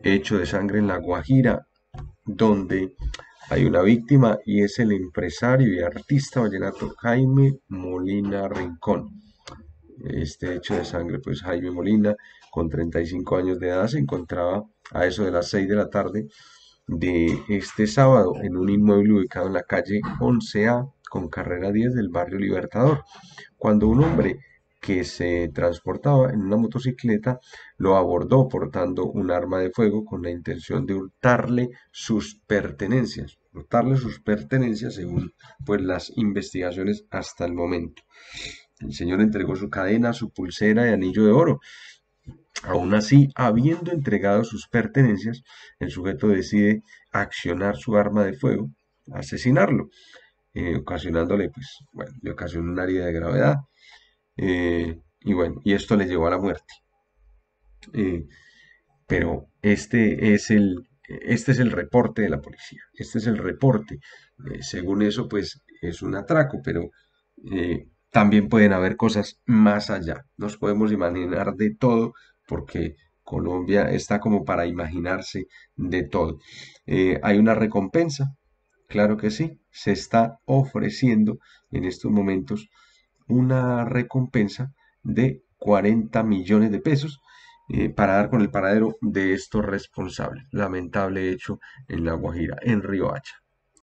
hecho de sangre en La Guajira, donde hay una víctima y es el empresario y artista vallenato Jaime Molina Rincón. Este hecho de sangre, pues Jaime Molina, con 35 años de edad, se encontraba a eso de las 6 de la tarde de este sábado en un inmueble ubicado en la calle 11A con carrera 10 del barrio Libertador, cuando un hombre que se transportaba en una motocicleta lo abordó portando un arma de fuego con la intención de hurtarle sus pertenencias según pues las investigaciones hasta el momento. El señor entregó su cadena, su pulsera y anillo de oro. Aún así, habiendo entregado sus pertenencias, el sujeto decide accionar su arma de fuego, asesinarlo, ocasionándole, pues, bueno, le ocasionó una herida de gravedad, y bueno, y esto le llevó a la muerte. Eh, pero este es el reporte de la policía, este es el reporte. Según eso, pues, es un atraco, pero también pueden haber cosas más allá. Nos podemos imaginar de todo porque Colombia está como para imaginarse de todo. Hay una recompensa, claro que sí, se está ofreciendo en estos momentos una recompensa de 40 millones de pesos para dar con el paradero de estos responsables. Lamentable hecho en La Guajira, en Riohacha.